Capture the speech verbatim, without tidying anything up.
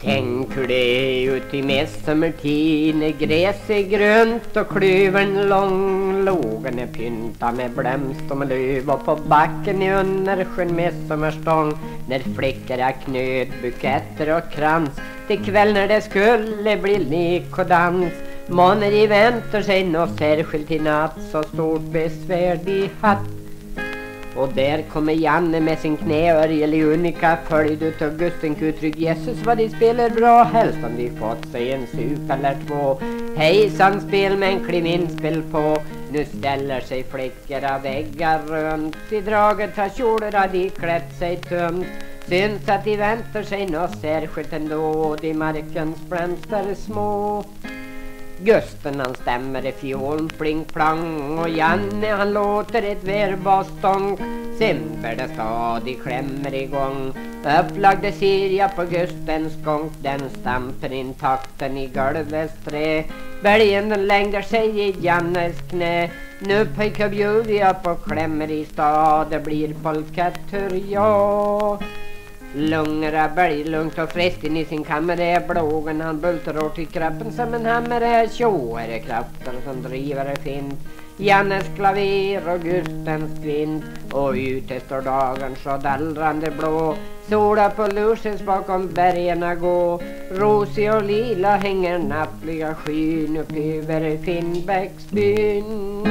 Tänk hur det är ut i midsommartid när gräs är grönt och klövern lång. Lågen är pynta med blomst och med löv och på backen i undersjön midsommarstång. När flickor har knöt, buketter och krans till kväll när det skulle bli lek och dans. Månner i väntar sig något särskilt i natt, så stort besvär de hatt. Och där kommer Janne med sin knäörgel i unika följd utav Gusten Kutrygg. Jesus vad de spelar bra, helst om de fått sig en sup eller två. Hejsan spel med en klivinspel på, nu ställer sig flickor av väggar runt. I draget har kjolar har de klätt sig tunt, syns att de väntar sig något särskilt ändå. De markens blomster små. Gusten han stämmer i fjoln pling plang, och Janne han låter ett verbastång. Simper det stadig klämmer igång, upplagde Sirja på Gustens gång. Den stamper in takten i golvets trä, bälgen den längder sig i Jannes knä. Nu pojkar bjuder jag på klämmer i stad, det blir polkatur ja. Lungra bälg lugnt och friskt in i sin kammare, blågen han bultar åt i kroppen som en hammare. Tjo är det krafter som driver det fint, Jannes klaver och Gustens kvint. Och ute står dagen så dallrande blå, sola på lusens bakom bergarna gå. Rosig och lila hänger nappliga skyn upp över Finnbäcksbyn.